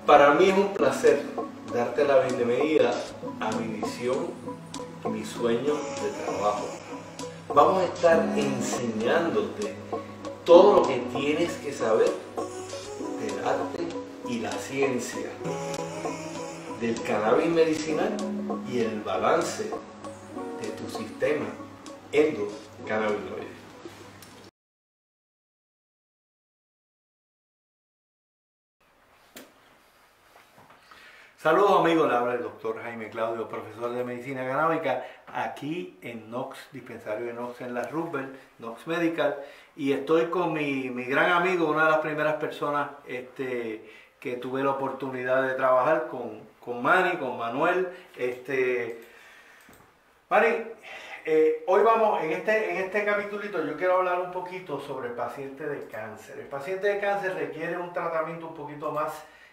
Para mí es un placer darte la bienvenida a mi visión y mi sueño de trabajo. Vamos a estar enseñándote todo lo que tienes que saber del arte y la ciencia, del cannabis medicinal y el balance de tu sistema endocannabinoide. Saludos amigos, le habla el doctor Jaime Claudio, profesor de medicina canábica, aquí en Knox, dispensario de Knox en la Roosevelt, Knox Medical, y estoy con mi gran amigo, una de las primeras personas que tuve la oportunidad de trabajar con Manny, con Manuel. Manny, hoy vamos, en este capitulito yo quiero hablar un poquito sobre el paciente de cáncer. El paciente de cáncer requiere un tratamiento un poquito más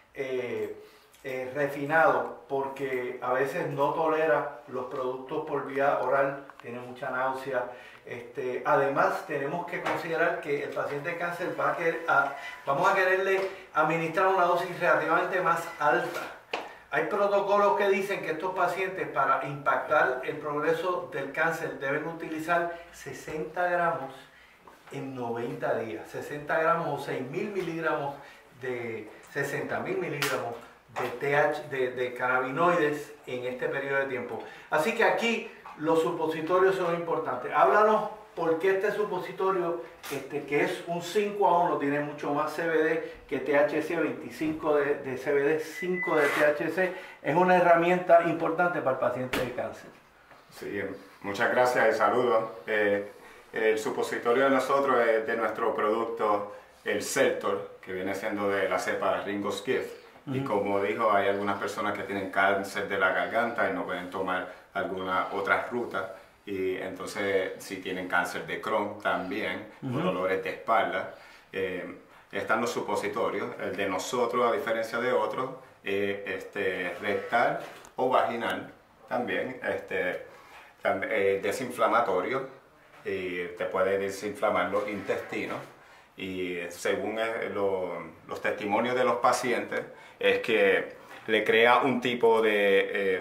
refinado, porque a veces no tolera los productos por vía oral, tiene mucha náusea. Además tenemos que considerar que el paciente de cáncer vamos a quererle administrar una dosis relativamente más alta. Hay protocolos que dicen que estos pacientes, para impactar el progreso del cáncer, deben utilizar 60 gramos en 90 días, 60 gramos o 6.000 miligramos de 60.000 miligramos de cannabinoides en este periodo de tiempo. Así que aquí los supositorios son importantes. Háblanos por qué este supositorio, que es un 5:1, tiene mucho más CBD que THC, 25 de CBD, 5 de THC, es una herramienta importante para el paciente de cáncer. Sí, muchas gracias y saludos. El supositorio de nosotros es de nuestro producto, el Celtor, que viene siendo de la cepa Ringo's Gift. Y como dijo, hay algunas personas que tienen cáncer de la garganta y no pueden tomar alguna otra ruta. Y entonces, si tienen cáncer de Crohn también, o dolores de espalda, están los supositorios. El de nosotros, a diferencia de otros, rectal o vaginal también, desinflamatorio, y te puede desinflamar los intestinos. Y según los testimonios de los pacientes, es que le crea un tipo de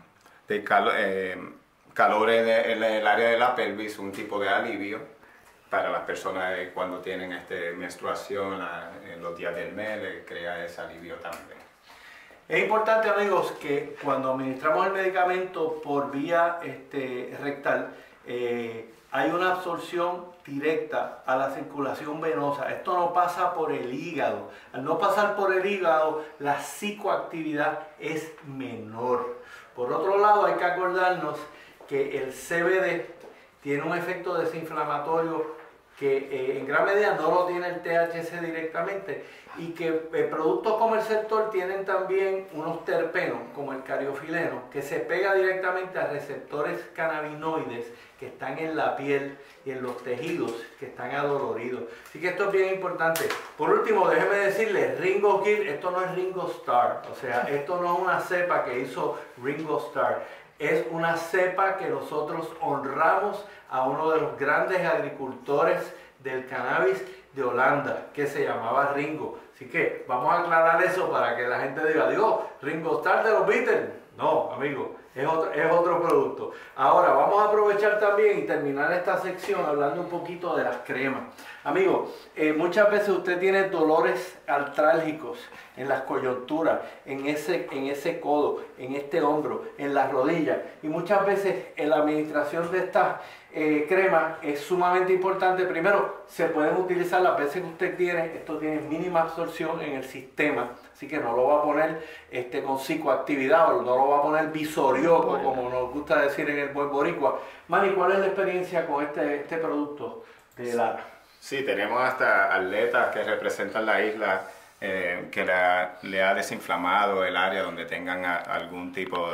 calor en el área de la pelvis, un tipo de alivio para las personas cuando tienen menstruación en los días del mes, le crea ese alivio también. Es importante, amigos, que cuando administramos el medicamento por vía rectal, hay una absorción directa a la circulación venosa. Esto no pasa por el hígado. Al no pasar por el hígado, la psicoactividad es menor. Por otro lado, hay que acordarnos que el CBD tiene un efecto desinflamatorio que en gran medida no lo tiene el THC directamente, y que productos como el Celtor tienen también unos terpenos como el cariofileno, que se pega directamente a receptores cannabinoides que están en la piel y en los tejidos que están adoloridos. Así que esto es bien importante. Por último, déjeme decirles, Ringo Gill, esto no es Ringo Starr, o sea, esto no es una cepa que hizo Ringo Starr. Es una cepa que nosotros honramos a uno de los grandes agricultores del cannabis de Holanda, que se llamaba Ringo. Así que vamos a aclarar eso para que la gente diga, Dios, Ringo Starr de los Beatles. No, amigo, es otro producto. Ahora vamos a aprovechar también y terminar esta sección hablando un poquito de las cremas. Amigo, muchas veces usted tiene dolores artrálgicos en las coyunturas, en ese codo, en este hombro, en las rodillas, y muchas veces en la administración de estas cremas es sumamente importante. Primero, se pueden utilizar las veces que usted tiene. Esto tiene mínima absorción en el sistema, así que no lo va a poner con psicoactividad, o no lo va a poner visorioco, como nos gusta decir en el buen boricua. Manny, ¿cuál es la experiencia con este producto de Lara? Sí, tenemos hasta atletas que representan la isla que le ha desinflamado el área donde tengan algún tipo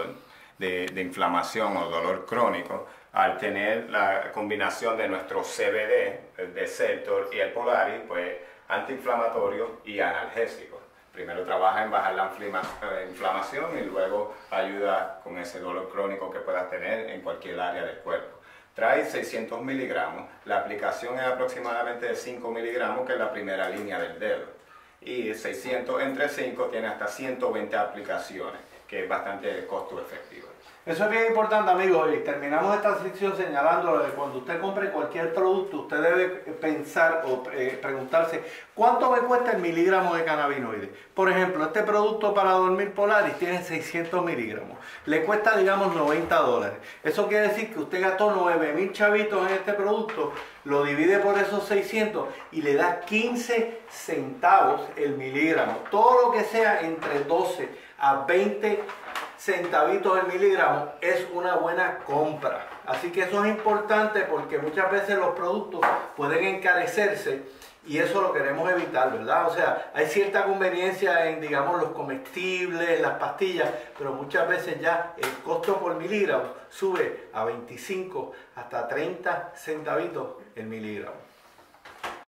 de inflamación o dolor crónico, al tener la combinación de nuestro CBD, el de Celtor, y el Polaris, pues antiinflamatorio y analgésico. Primero trabaja en bajar la inflamación y luego ayuda con ese dolor crónico que puedas tener en cualquier área del cuerpo. Trae 600 miligramos, la aplicación es aproximadamente de 5 miligramos, que es la primera línea del dedo. y 600 entre 5 tiene hasta 120 aplicaciones, que es bastante costo efectivo. Eso es bien importante, amigos, y terminamos esta sección señalando que cuando usted compre cualquier producto, usted debe pensar o preguntarse cuánto me cuesta el miligramo de cannabinoides. Por ejemplo, este producto para dormir Polaris tiene 600 miligramos, le cuesta, digamos, $90. Eso quiere decir que usted gastó 9.000 chavitos en este producto, lo divide por esos 600 y le da 15 centavos el miligramo. Todo lo que sea entre 12 a 20 centavitos el miligramo es una buena compra. Así que eso es importante porque muchas veces los productos pueden encarecerse y eso lo queremos evitar, ¿verdad? O sea, hay cierta conveniencia en, digamos, los comestibles, las pastillas, pero muchas veces ya el costo por miligramo sube a 25 hasta 30 centavitos el miligramo.